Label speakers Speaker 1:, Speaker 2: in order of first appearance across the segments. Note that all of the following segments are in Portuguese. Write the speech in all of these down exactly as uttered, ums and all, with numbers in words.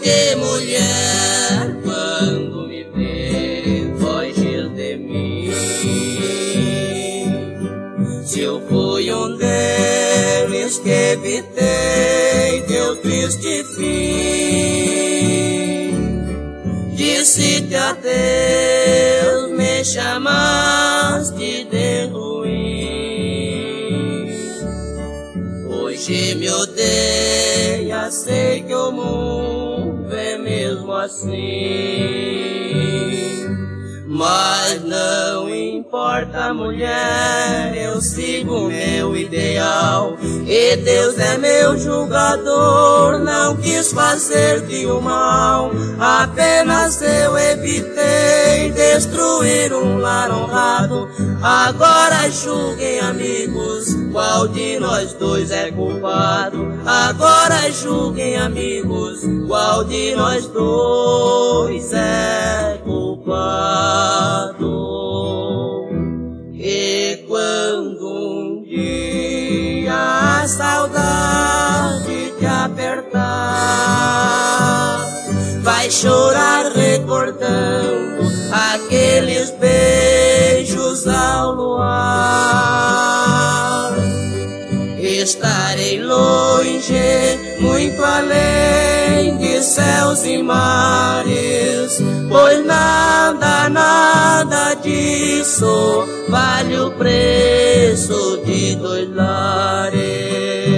Speaker 1: que, mulher, quando me vê fugir de mim? Se eu fui um deles que evitei teu triste fim, disse-te a Deus, me chamaste de ruim. Hoje me odeia, sei que o mundo é mesmo assim, mas não importa, mulher, eu sigo meu ideal, e Deus é meu julgador, não quis fazer-te o mal, apenas eu evitei destruir um lar honrado. Agora julguem, amigos, qual de nós dois é culpado. Agora julguem, amigos, qual de nós dois é culpado. E quando um dia a saudade te apertar, vai chorar recordando aqueles beijos ao luar. Estarei longe, muito além de céus e mares, pois nada, nada disso vale o preço de dois lares.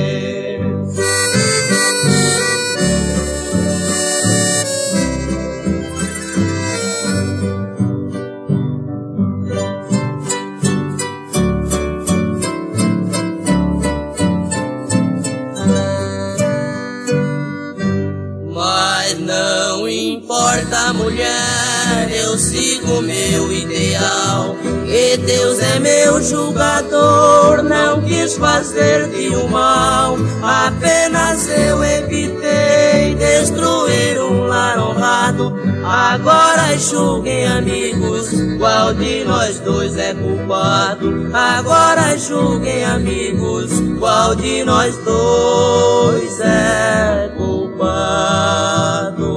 Speaker 1: Não importa, mulher, eu sigo meu ideal, e Deus é meu julgador, não quis fazer-te o mal, apenas eu evitei destruir um lar honrado. Agora julguem, amigos, qual de nós dois é culpado. Agora julguem, amigos, qual de nós dois é culpado.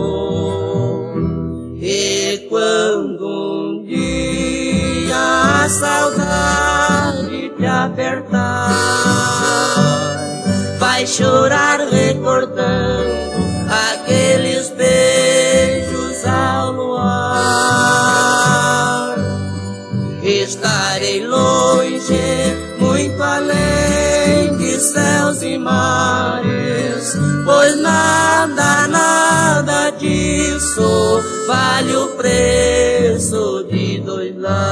Speaker 1: E quando um dia a saudade te apertar, vai chorar recordando aqueles beijos ao luar. Estarei longe, muito além de céus e mares, pois nada, nada disso vale o preço de dois lares.